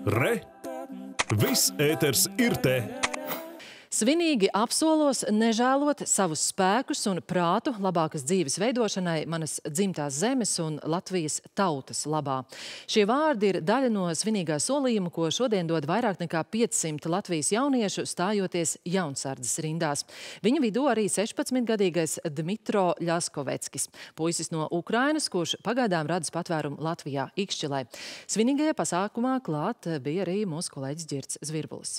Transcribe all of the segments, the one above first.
Re! Viss ēters ir te! Svinīgi apsolos nežēlot savus spēkus un prātu labākas dzīves veidošanai manas dzimtās zemes un Latvijas tautas labā. Šie vārdi ir daļa no svinīgā solījuma, ko šodien dod vairāk nekā 500 Latvijas jauniešu stājoties jaunsardzes rindās. Viņa vidū arī 16-gadīgais Dmitro Ļaskoveckis, puisis no Ukrainas, kurš pagaidām radis patvērumu Latvijā Ikšķilē. Svinīgajā pasākumā klāt bija arī mūsu kolēģis Ģirds Zvirbulis.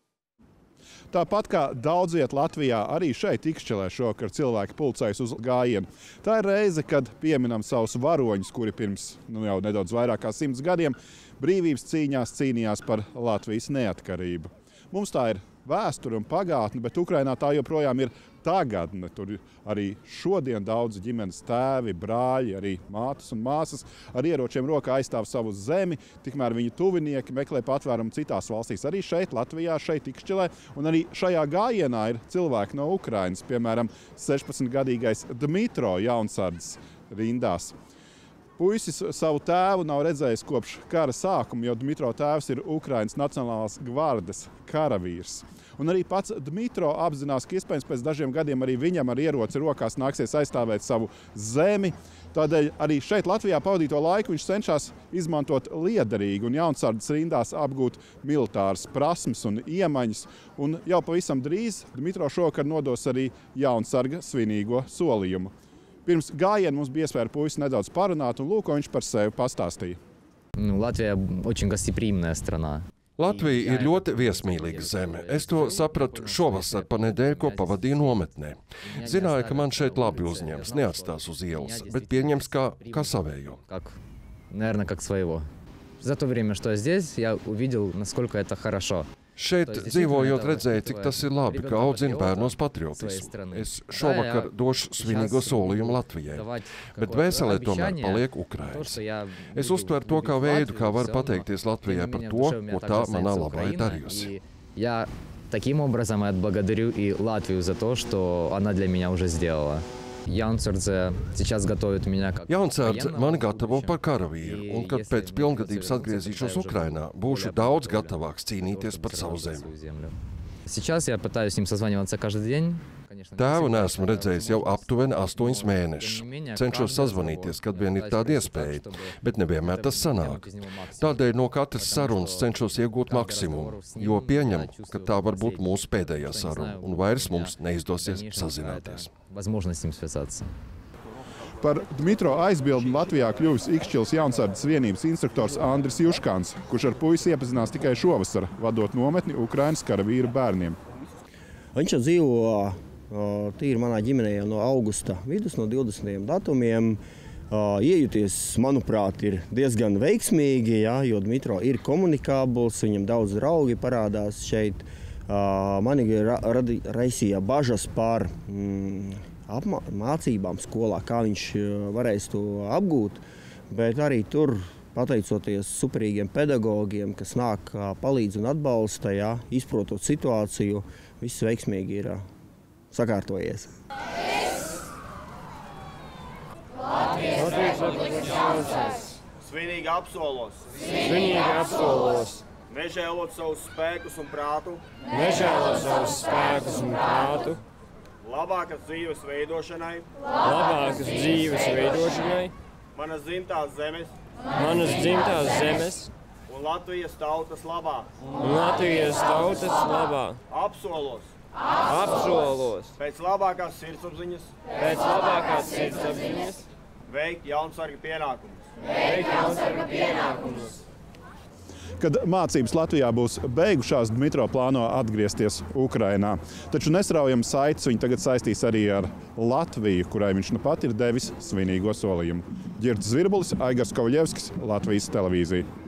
Tāpat kā daudziet Latvijā, arī šeit Ikšķilē šovakar cilvēki pulcējas uz gājienu. Tā ir reize, kad pieminam savus varoņus, kuri pirms jau nedaudz vairāk kā 100 gadiem brīvības cīņās cīnījās par Latvijas neatkarību. Mums tā ir vēsture un pagātne, bet Ukrainā tā joprojām ir tagadne. Tur arī šodien daudz ģimenes tēvi, brāļi, arī mātes un māsas ar ieročiem rokā aizstāv savu zemi, tikmēr viņu tuvinieki meklē patvērumu citās valstīs. Arī šeit, Latvijā, šeit Ikšķilē, un arī šajā gājienā ir cilvēki no Ukrainas, piemēram, 16-gadīgais Dmitro jaunsardzes rindās. Puisis savu tēvu nav redzējis kopš kara sākuma, jo Dmitro tēvs ir Ukrainas Nacionālās gvardes karavīrs. Un arī pats Dmitro apzinās, ka iespējams pēc dažiem gadiem arī viņam ar ieroci rokās nāksies aizstāvēt savu zemi. Tādēļ arī šeit Latvijā pavadīto laiku viņš cenšas izmantot liederīgi un jaunsardzes rindās apgūt militāras prasmes un iemaņas. Un jau pavisam drīz Dmitro šovakar nodos arī jaunsarga svinīgo solījumu. Pirms gājiena mums bija iespēja ar puisi nedaudz parunāt, un lūk, ko viņš par sevi pastāstīja. Latvija очень гостеприимная страна. Latvija ir ļoti viesmīlīga zeme. Es to sapratu šovasar pa nedēļu, ko pavadīju nometnē. Zināju, ka man šeit labi uzņems, neatstās uz ielas, bet pieņems kā savējo. Наверное, как своего. За то время, что я здесь, я увидел, насколько это хорошо. Šeit dzīvojot redzēju, cik tas ir labi, ka audzina bērnos patriotismu. Es šovakar došu svinīgo solījumu Latvijai, bet dvēselē tomēr paliek Ukrainas. Es uztveru to kā veidu, kā var pateikties Latvijai par to, ko tā manā labā ir darījusi. Я таким образом отблагодарю и Латвию за то, что она для меня уже сделала. Jaunsardze mani gatavo par karavīru, un kad pēc pilngadības atgriezīšos Ukrainā, būšu daudz gatavāks cīnīties par savu zemi. Tēvu neesmu redzējis jau aptuveni 8 mēnešus. Cenšos sazvanīties, kad vien ir tāda iespēja, bet nevienmēr tas sanāk. Tādēļ no katras sarunas cenšos iegūt maksimumu, jo pieņemu, ka tā var būt mūsu pēdējā saruna, un vairs mums neizdosies sazināties. Par Dmitro aizbildni Latvijā kļuvis Ikšķiles jaunsardzes vienības instruktors Andris Juškans, kurš ar puisi iepazinās tikai šovasar, vadot nometni Ukrainas karavīru bērniem. Viņš dzīvo tīri manā ģimenē jau no augusta vidus, no 20. datumiem. Iejuties, manuprāt, ir diezgan veiksmīgi, jo Dmitro ir komunikābls, viņam daudz draugi parādās šeit. Mani raisīja bažas par mācībām skolā, kā viņš varēs to apgūt, bet arī tur, pateicoties superīgiem pedagogiem, kas nāk palīdz un atbalsta, izprotot situāciju, viss veiksmīgi ir sakārtojies. Svinīgi apsolos. Nežēlot savus spēkus un prātu. Labākas dzīves veidošanai. Manas dzimtās zemes. Un Latvijas tautas labā. Apsolos. Pēc labākās sirdsapziņas. Veikt jaunsarga pienākumus. Kad mācības Latvijā būs beigušās, Dmitro plāno atgriezties Ukrainā. Taču nesraujams saites viņu tagad saistīs arī ar Latviju, kurai viņš nu pat ir devis svinīgo solījumu. Ģirds Zvirbulis, Aigars Kovļevskis, Latvijas televīzija.